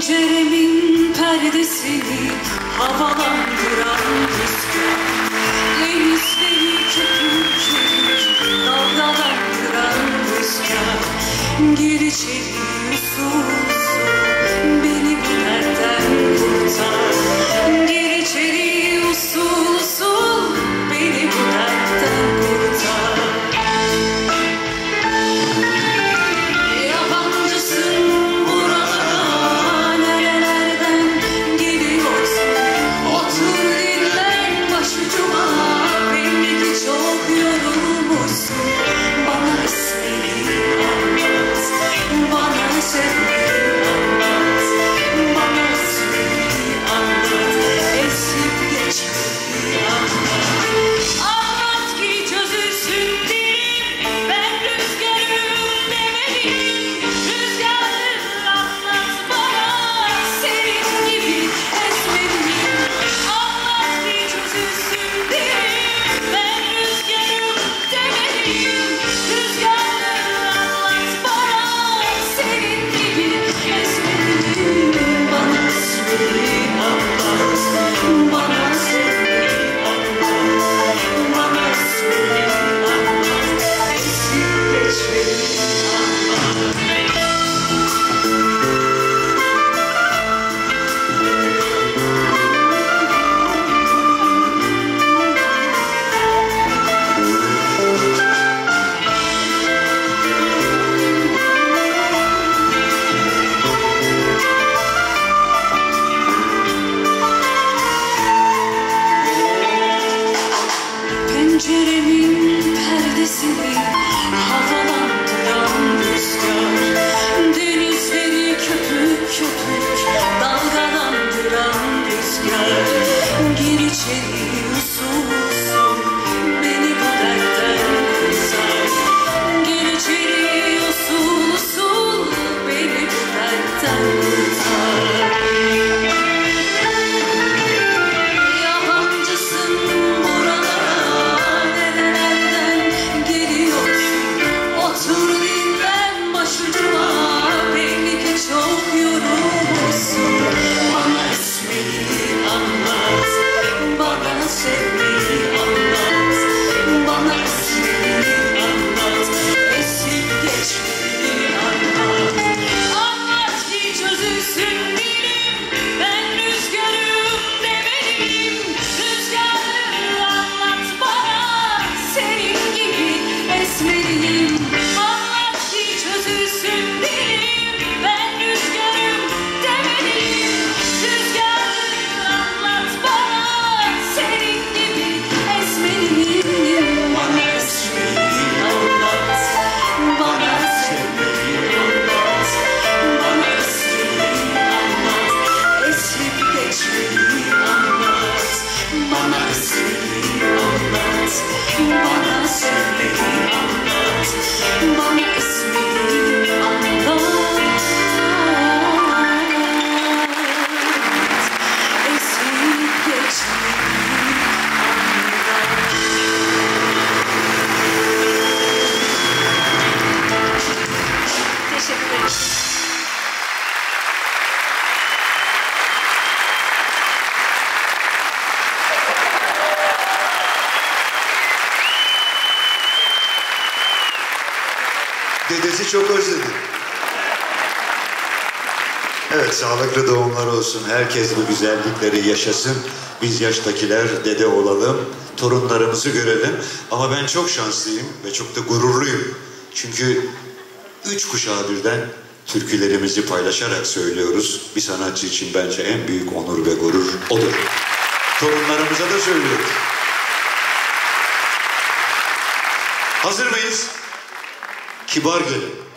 Penceremin perdesini havalandıran rüzgar, denizleri köpük köpük dalgalandıran rüzgar, gir içeri usul usul beni bu dertten kurtar, gir içeri usul usul beni bu dertten kurtar. Penceremin perdesini havalandıran rüzgar, denizleri köpük köpük dalgalandıran rüzgar, gir içeri usul usul beni bu dertten kurtar, gir içeri usul usul beni bu dertten kurtar. Dedesi çok özledi. Evet, sağlıklı doğumlar olsun. Herkes bu güzellikleri yaşasın. Biz yaştakiler dede olalım. Torunlarımızı görelim. Ama ben çok şanslıyım ve çok da gururluyum. Çünkü 3 kuşağı birden türkülerimizi paylaşarak söylüyoruz. Bir sanatçı için bence en büyük onur ve gurur odur. Torunlarımıza da söylüyoruz. Hazır mıyız? Kibar gelin.